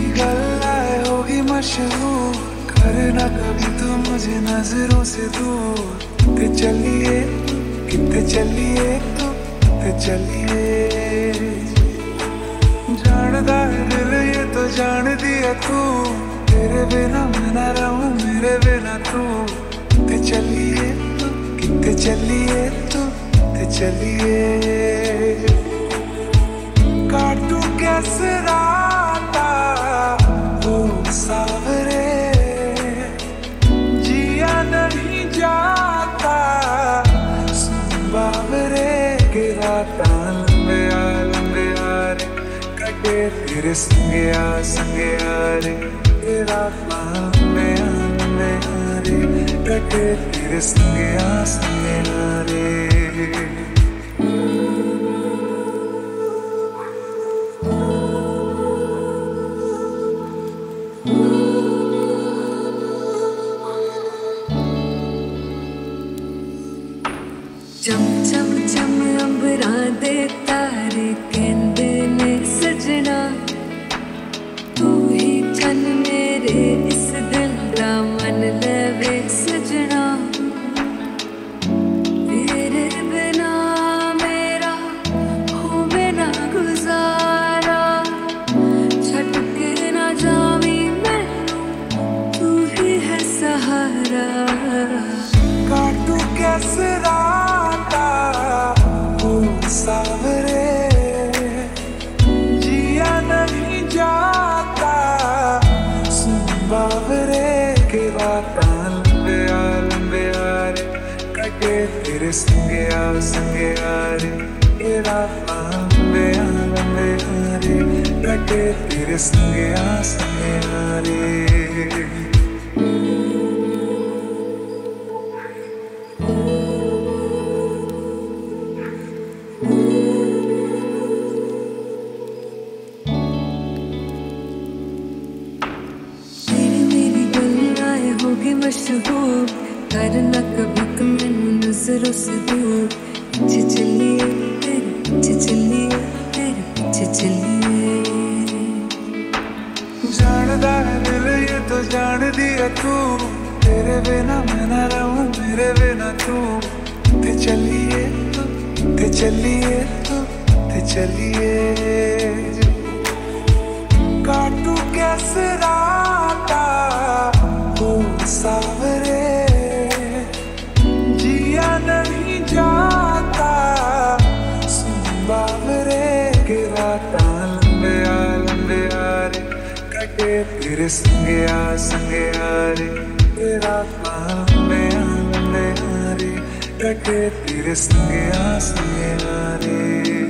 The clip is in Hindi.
गल्लाए होगी मशहूर, करना कभी तो मुझे नजरों से दूर। किते चलिए किते चलिए किते चलिए, जानदा है दिल ये तो जान दिया तू, तेरे बिना मैं ना रहूं मेरे बिना तू। किते चलिए किते चलिए किते चलिए, काटू कैसे राता वो सावरे, जिया नहीं जाता बावरे के राता लंबे यारे कटे तेरे संगे यारे के राता लंबे यारे कटे तेरे संगे यारे। चम चम चम अंबरा दे तारे कहंदे ने सजना, तू ही चन मेरे इस दिल दा मन लवे सजना। तेरे बिना मेरा होवे ना गुजारा, छट के ना जावी मैनू तू ही है सहारा। काटू कैसे सावरे, जिया नहीं जाता बावरे के राता लंबे यारे कटे तेरे संगे यारे के राता लंबे यारे कटे तेरे संगे यारे। होगी मशहूर, करना कभी तो मैनू नजरों से दूर। पीछे चलिए तेरे पीछे चलिए तेरे पीछे चलिए, जानदा है दिल ये तो जान दिया तू, तेरे बिना मैं ना रहूं मेरे बिना तू। किते चलिए किते चलिए किते चलिए, काटू कैसे राता वो सावरे, जिया नहीं जाता बावरे के राता लंबे यारे कटे तेरे संगे यारे के राता लंबे यारे कटे तेरे संगे यारे।